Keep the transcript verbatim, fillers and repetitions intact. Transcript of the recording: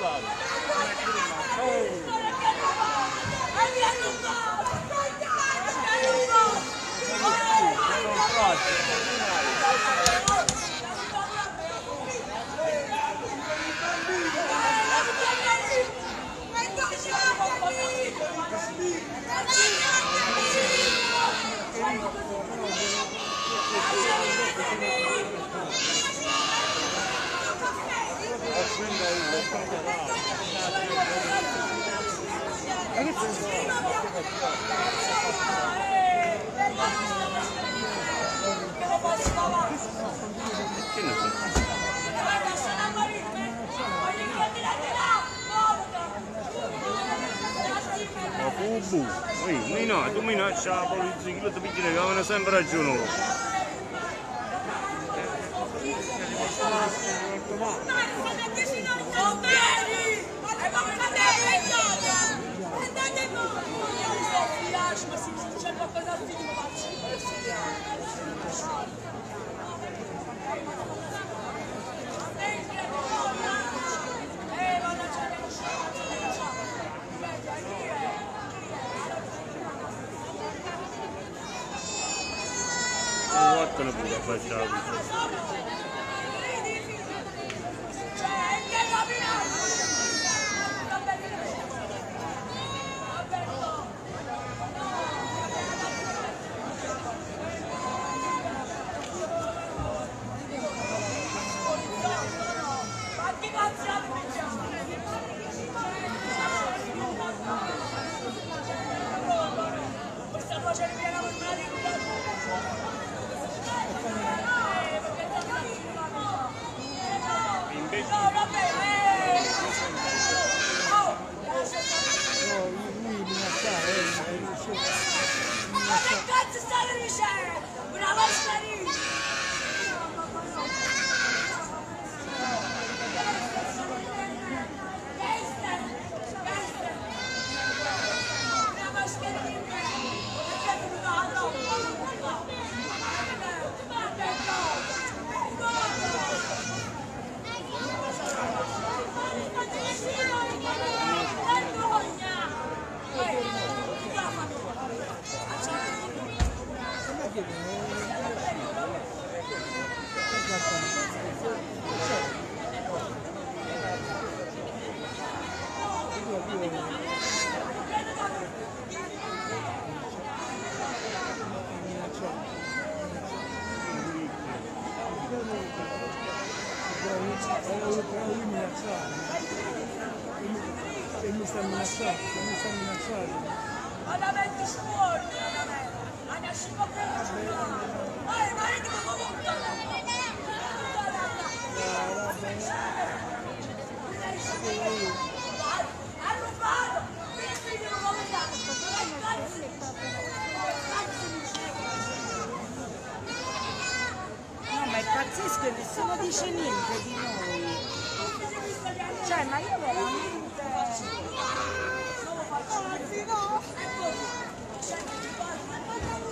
Mina, tu minaccia la polizia, che ti picchiano che avevano sempre ragione loro. Guardano pure a baciare. E mi sta minacciando, mi sta minacciando. Alla mente fuori, alla mente. Anna si può prendere. Vai, vai, che mi ha rubato! Mio figlio non lo No, ma è pazzesco e nessuno dice niente di noi. Cioè, ma io veramente... Non lo faccio.